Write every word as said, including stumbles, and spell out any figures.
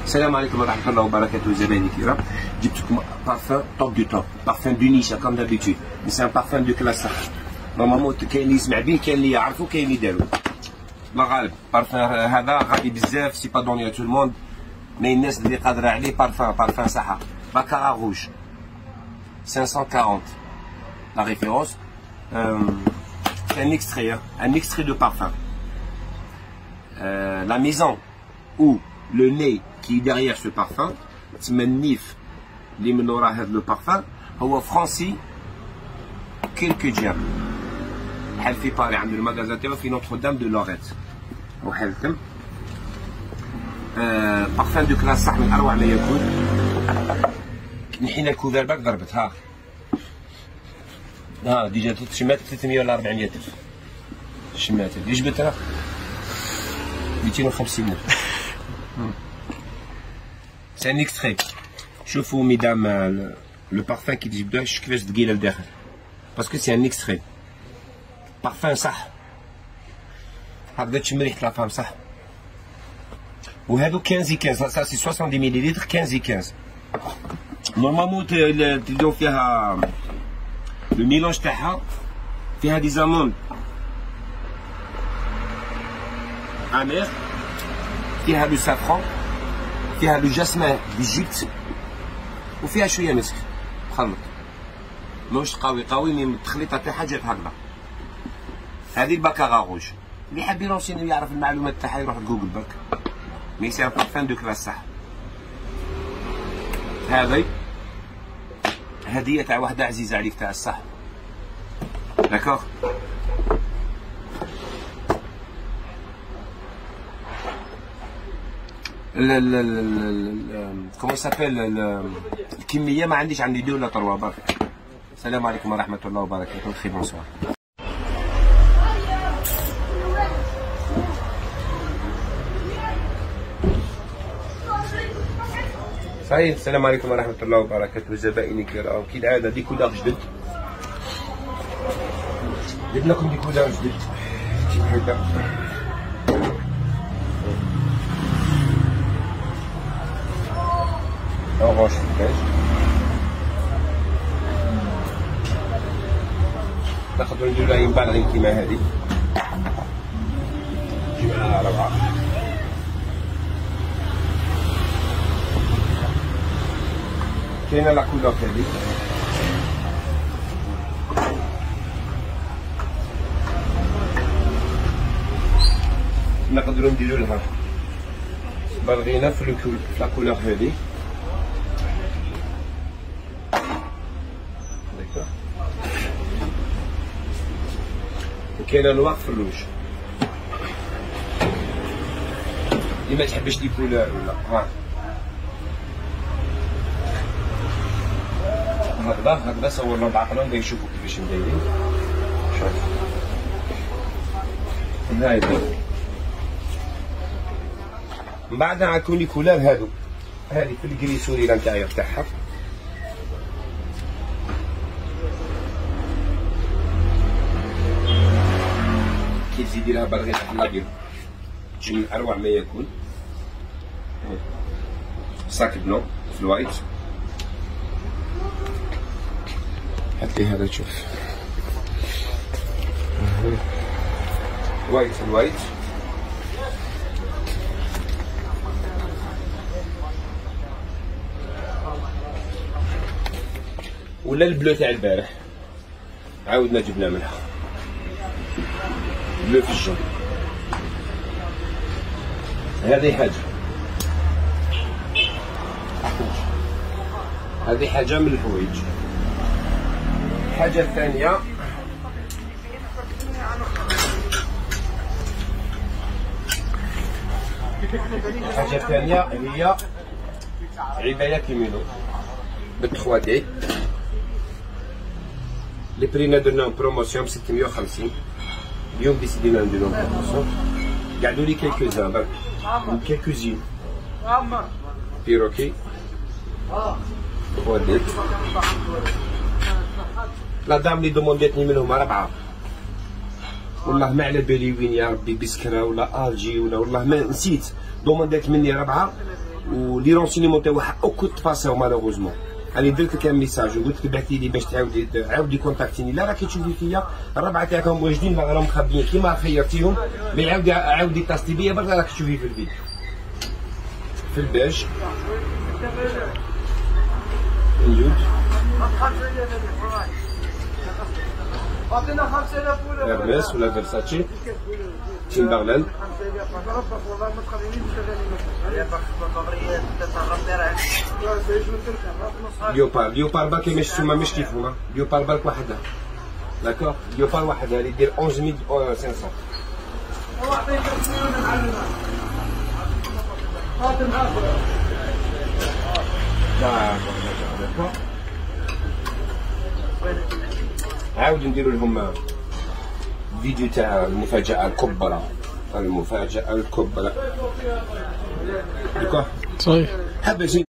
السلام عليكم ورحمة الله وبركاته زبائني الكرام. جبت لكم بارفان توب دو توب، بارفان دو نيشا كوم دابيتود، سي ان بارفان دو كلاس صح. نورمالمون كاين اللي يسمع به، كاين اللي يعرفو، كاين اللي دارو. الله غالب بارفان هذا غالي بزاف، سي با دوني ا تو الموند، مي الناس اللي قادرة عليه بارفان بارفان صح. باكارا روج خمسمية وأربعين لا ريفيرونس. C'est un extrait, hein, un extrait de parfum. Euh, la maison où le nez qui est derrière ce parfum, تمنيف اللي من وراء هذا لو بارفان هو فرنسي كيلكو ديام. بحال في باري عند المغازان تاعو في نوتر دام دو لوريت. وحالكم آه بارفان دو كلاس صح من اروع ما يكون. نحينا الكوفير باك ضربت ها ها ديجا شمات ثلاثمية ولا أربعمية ألف شمات اللي جبت راه مئتين وخمسين ألف. سي ان اكستري. شوفوا ميدام لو بارفان كي تجبدوه كيفاش ثقيله لداخل، باسكو سي ان اكستري. بارفان صح هكذا تشم ريحه لافام صح. وهادو خمسة خمسة سا سي سبعين مليلتر خمسة خمسة. نورمالمون تلقاو فيها لو ميلونج تاعها فيها دي زامون امير، فيها لو سافران، فيها لو جاسمان ديجيبت، وفيها شويه مسك مخلط. ماهوش قوي قوي مي التخليطه تاعها جات هكذا. هذه الباكارا روج. اللي حاب يرونسيني يعرف المعلومات تاعها يروح لجوجل برك. مي سي ان بارفان دو كلاس صح. هذه هديه تاع وحده عزيزه عليك تاع الصح. داكوغ. كومون سابيل الكميه ما عنديش، عندي دو ولا تروا برك. السلام عليكم ورحمه الله وبركاته. خير بونسوار. صحيح. السلام عليكم ورحمه الله وبركاته زبائني الكرام. كالعاده ديكولار جدد، جبت لكم ديكولار جدد كيف هكا. اورانج فريش. نقدروا نديرو لها ينبالغين كيما هادي، جبناها روعة. كاينة لا كولور هادي، نقدروا نديرو لها بالغينا في لا كولور هادي. كاينه نوار في الروج. اللي ما تحبش لي كولور ولا ها هكذا هكذا صورنا بعقلهم باش يشوفوا كيفاش مدايرين. شوف هايدا من بعد عاكون لي كولور هادو. هادي في الكريسوري لانتيريور تاعها. كي تزيدي لها بالغين تاع الابيض تجي من اروع ما يكون. ساك بلون في الوايت. هاتلي هذا تشوف وايت في الوايت. ولا البلو تاع البارح عاودنا جبنا منها بلو في الجو. هذه حاجة، هذه حاجة من الحوايج. الحاجة الثانية الحاجة الثانية هي عباية كيمينو بالثلاثة دي. لي برينا درناهم بروموسيون بستمية وخمسين. اليوم ديسيدينا نديرو بروموسيون. قعدوا لي كيلكو زان برك كيلكو زين. بيروكي وديت لا دام اللي دومونديتني منهم ربعة. والله ما على بالي وين يا ربي بسكرة ولا الجي ولا والله ما نسيت. دوموندات مني ربعة ولي رونسينيمون تاعها او كنت باساو مالوغوزمون. راني درت لك ميساج وقلت لك بعثي لي باش تعاودي عاودي كونتاكتيني. لا راكي تشوفي فيا الربعه تاعكم واجدين ما راهم مخبيين كيما خيرتيهم، مي عاودي عاودي اتصلي بيا برك راكي تشوفي في الفيديو. في الباج نيوت هرمس ولا فيرساتشي تيمبرلاند ليوبار. ليوبار باكي مش تما مش كيفهما. ليوبار بالك وحدها داكور. ليوبار وحدها اللي دير أحد مية وخمسمية. عاود نديرو لهم فيديو تاع المفاجأة الكبرى. المفاجأة الكبرى. دكا صحيح. حبيت